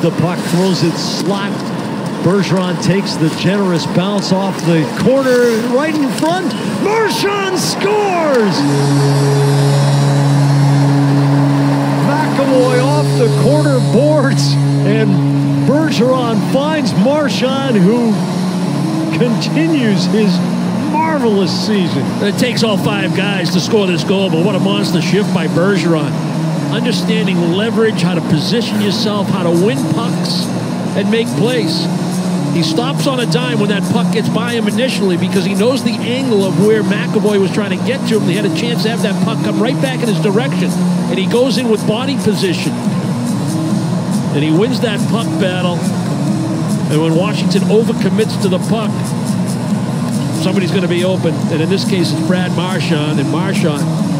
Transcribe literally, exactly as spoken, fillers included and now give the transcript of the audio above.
the puck, throws it slot. Bergeron takes the generous bounce off the corner right in front. Marchand scores! McAvoy off the corner boards, and Bergeron finds Marchand, who continues his marvelous season. It takes all five guys to score this goal, but what a monster shift by Bergeron. Understanding leverage, how to position yourself, how to win pucks and make plays. He stops on a dime when that puck gets by him initially because he knows the angle of where McAvoy was trying to get to him. They had a chance to have that puck come right back in his direction, and he goes in with body position. And he wins that puck battle. And when Washington overcommits to the puck, somebody's going to be open. And in this case, it's Brad Marchand. And Marchand